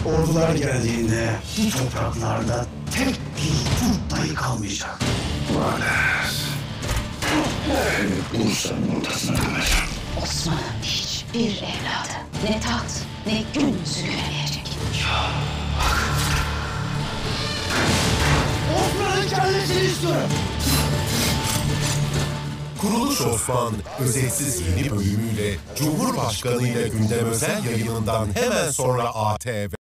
Ordular geldiğinde bu topraklarda tek bir Türk dahi kalmayacak. Vales. Bursa'nın ortasına kalacağım. Osman'ın hiçbir evladı ne taht ne gün yüzü göremeyecek. Osman'ın kellesini istiyorum. Kuruluş Osman, özetsiz yeni bölümüyle Cumhurbaşkanı ile Gündem özel yayınından hemen sonra ATV.